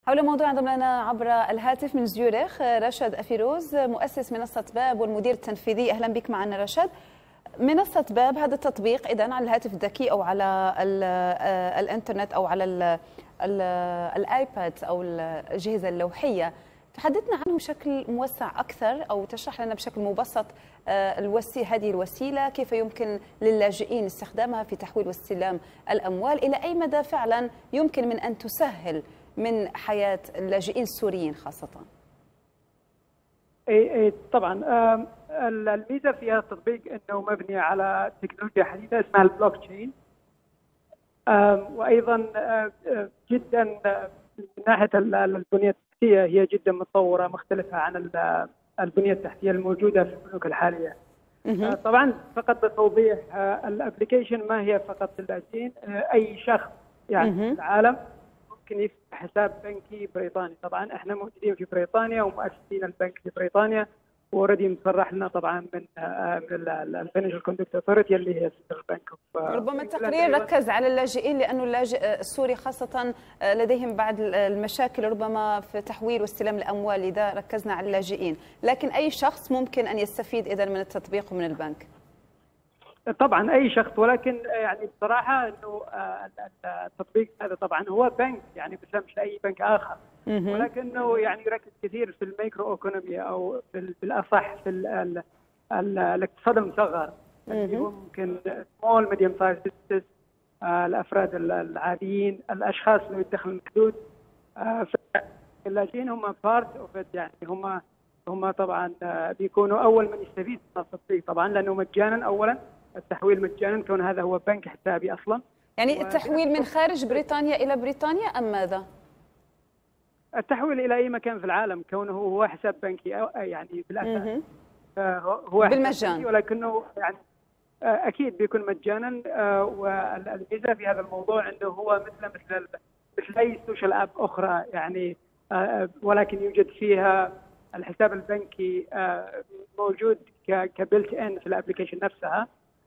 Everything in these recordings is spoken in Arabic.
حول موضوع انضم لنا عبر الهاتف من زيورخ رشد أفيروز، مؤسس منصة باب والمدير التنفيذي. أهلا بك معنا رشد. منصة باب هذا التطبيق إذن على الهاتف الذكي أو على الإنترنت أو على الآيباد أو الأجهزة اللوحية. تحدثنا عنه بشكل موسع أكثر أو تشرح لنا بشكل مبسط هذه الوسيلة، كيف يمكن للاجئين استخدامها في تحويل واستلام الأموال، إلى أي مدى فعلا يمكن من أن تسهل من حياة اللاجئين السوريين خاصة؟ طبعا الميزة في هذا التطبيق أنه مبني على تكنولوجيا حديثة اسمها البلوك تشين، وأيضا جدا من ناحية البنية التحتية هي جدا متطورة مختلفة عن البنية التحتية الموجودة في البنوك الحالية. طبعا فقط لتوضيح، الابلكيشن ما هي فقط للاجئين، أي شخص يعني في العالم ممكن يفتح حساب بنكي بريطاني. طبعا احنا موجودين في بريطانيا ومؤسسين البنك في بريطانيا، واوريدي مصرح لنا طبعا من الفاينانشال كوندكت اوثورتي اللي هي سنترال بنك. ربما التقرير ركز على اللاجئين لانه اللاجئ السوري خاصه لديهم بعض المشاكل ربما في تحويل واستلام الاموال، لذا ركزنا على اللاجئين، لكن اي شخص ممكن ان يستفيد اذا من التطبيق ومن البنك. طبعا اي شخص، ولكن يعني بصراحه انه التطبيق هذا طبعا هو بنك يعني مش اي بنك اخر، ولكنه يعني يركز كثير في الميكرو ايكونومي او بالاصح في الاقتصاد المصغر اللي هو ممكن سمول ميديوم سايز بزنس، الافراد العاديين، الاشخاص ذوي الدخل المحدود. اللاجئين هم بارت اوف، يعني هم طبعا بيكونوا اول من يستفيد من التطبيق طبعا، لانه مجانا. اولا التحويل مجانا كون هذا هو بنك حسابي اصلا. يعني التحويل من خارج بريطانيا الى بريطانيا ام ماذا؟ التحويل الى اي مكان في العالم كونه هو حساب بنكي يعني بالاساس هو بالمجان، ولكنه يعني اكيد بيكون مجانا. والميزه في هذا الموضوع انه هو مثل اي سوشيال اب اخرى يعني، ولكن يوجد فيها الحساب البنكي موجود كبلت ان في الابلكيشن نفسها.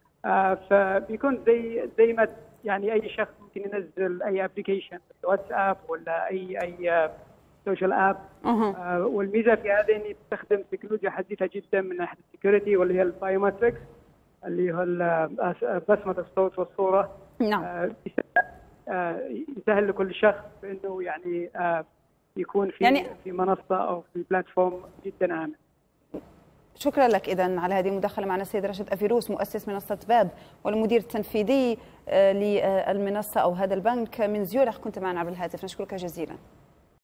فبيكون زي ما يعني اي شخص ممكن ينزل اي ابلكيشن واتساب ولا اي سوشيال اب. والميزه في هذا اني تستخدم تكنولوجيا حديثه جدا من ناحيه السكيورتي، واللي هي البايومتريكس اللي هو بصمه الصوت والصوره. نعم. يسهل لكل شخص انه يعني يكون في منصه او في بلاتفورم جدا امن. شكرا لك إذن على هذه المداخلة معنا السيد رشد أفيروز، مؤسس منصة باب والمدير التنفيذي للمنصة أو هذا البنك من زيورخ. كنت معنا عبر الهاتف، نشكرك جزيلا.